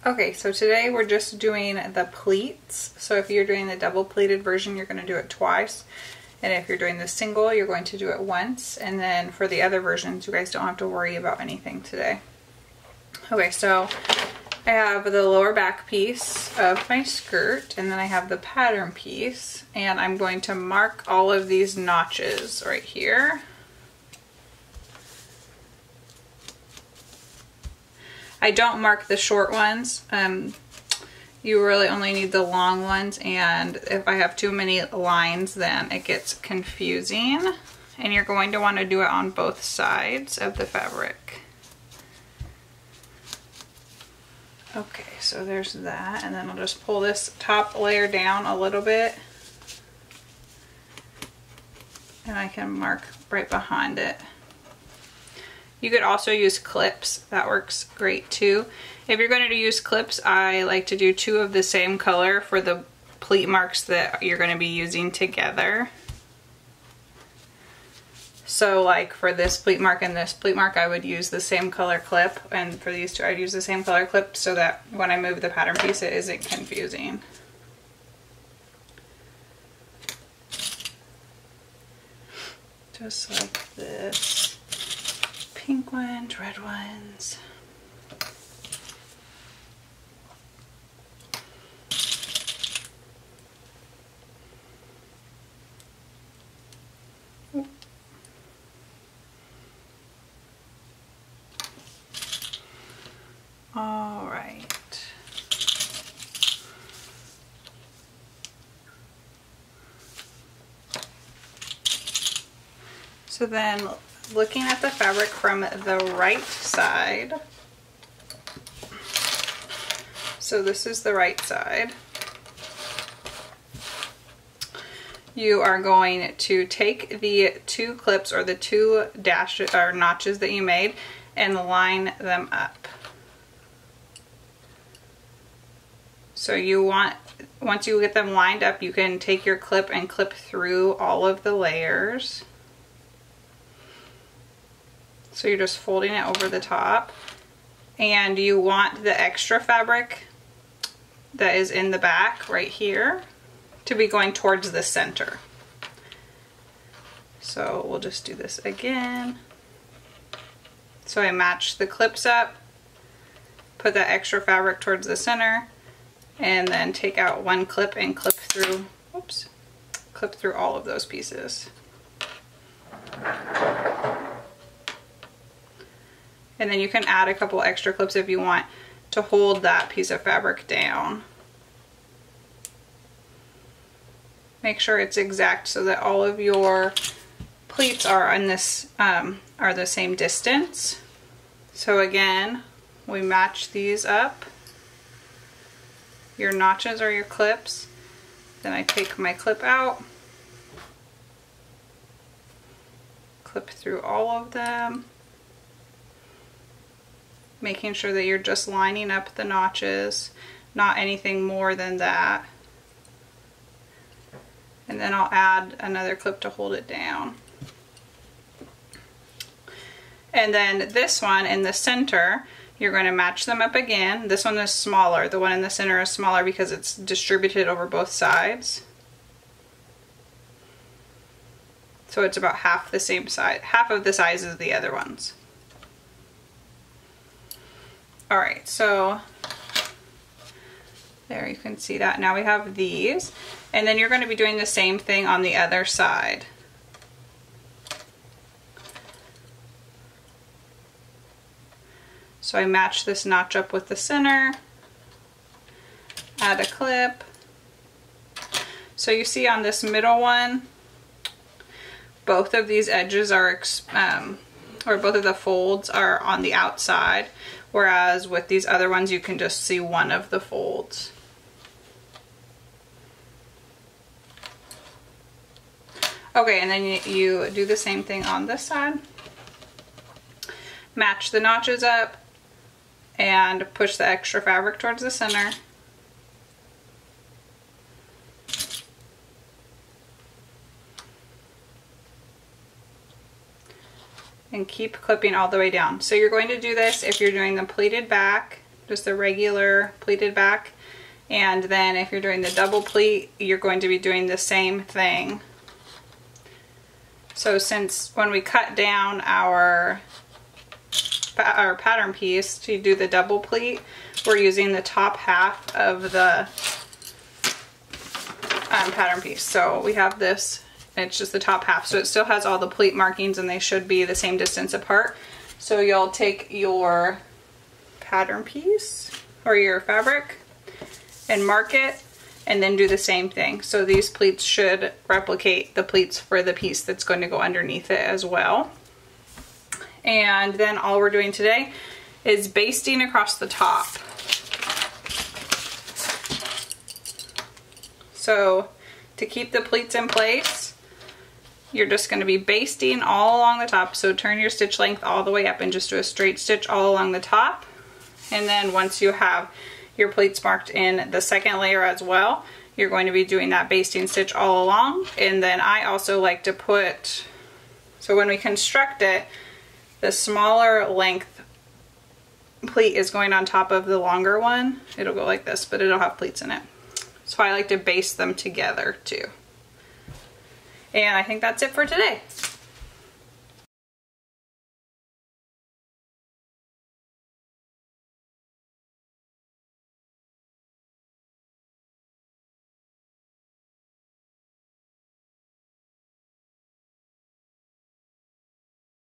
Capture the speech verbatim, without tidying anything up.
Okay, so today we're just doing the pleats. So if you're doing the double pleated version, you're going to do it twice. And if you're doing the single, you're going to do it once. And then for the other versions, you guys don't have to worry about anything today. Okay, so I have the lower back piece of my skirt, and then I have the pattern piece. And I'm going to mark all of these notches right here. I don't mark the short ones. Um, you really only need the long ones, and if I have too many lines, then it gets confusing. And you're going to want to do it on both sides of the fabric. Okay, so there's that, and then I'll just pull this top layer down a little bit, and I can mark right behind it. You could also use clips. That works great too. If you're going to use clips, I like to do two of the same color for the pleat marks that you're going to be using together. So like for this pleat mark and this pleat mark, I would use the same color clip, and for these two I'd use the same color clip so that when I move the pattern piece it isn't confusing. Just like this. Pink ones, red ones. Ooh. All right. So then, looking at the fabric from the right side, so this is the right side, you are going to take the two clips or the two dashes or notches that you made and line them up. So you want, once you get them lined up, you can take your clip and clip through all of the layers. So you're just folding it over the top, and you want the extra fabric that is in the back right here to be going towards the center. So we'll just do this again. So I match the clips up, put that extra fabric towards the center, and then take out one clip and clip through, oops, clip through all of those pieces. And then you can add a couple extra clips if you want to hold that piece of fabric down. Make sure it's exact so that all of your pleats are on this um, are the same distance. So again, we match these up. Your notches are your clips. Then I take my clip out, clip through all of them, making sure that you're just lining up the notches, not anything more than that. And then I'll add another clip to hold it down. And then this one in the center, you're going to match them up again. This one is smaller. The one in the center is smaller because it's distributed over both sides. So it's about half the same size, half of the size as the other ones. Alright, so there you can see that. Now we have these, and then you're going to be doing the same thing on the other side. So I match this notch up with the center, add a clip. So you see on this middle one, both of these edges are, um, or both of the folds are on the outside. Whereas with these other ones, you can just see one of the folds. Okay, and then you, you do the same thing on this side. Match the notches up and push the extra fabric towards the center. and keep clipping all the way down. So you're going to do this if you're doing the pleated back just a regular pleated back. And then if you're doing the double pleat, you're going to be doing the same thing. So since when we cut down our, our pattern piece to do the double pleat, we're using the top half of the um, pattern piece. So we have this, it's just the top half. So it still has all the pleat markings and they should be the same distance apart. So you'll take your pattern piece or your fabric and mark it and then do the same thing. So these pleats should replicate the pleats for the piece that's going to go underneath it as well. And then all we're doing today is basting across the top. So to keep the pleats in place, you're just going to be basting all along the top. So turn your stitch length all the way up and just do a straight stitch all along the top. And then once you have your pleats marked in the second layer as well, you're going to be doing that basting stitch all along. And then I also like to put, so when we construct it, the smaller length pleat is going on top of the longer one. It'll go like this, but it'll have pleats in it. So I like to baste them together too. And I think that's it for today.